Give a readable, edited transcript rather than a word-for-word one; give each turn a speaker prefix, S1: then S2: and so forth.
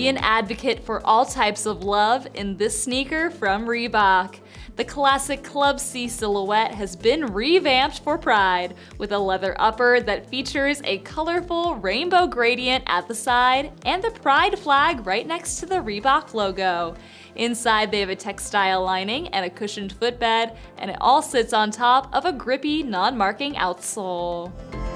S1: Be an advocate for all types of love in this sneaker from Reebok. The classic Club C silhouette has been revamped for Pride, with a leather upper that features a colorful rainbow gradient at the side and the Pride flag right next to the Reebok logo. Inside they have a textile lining and a cushioned footbed, and it all sits on top of a grippy, non-marking outsole.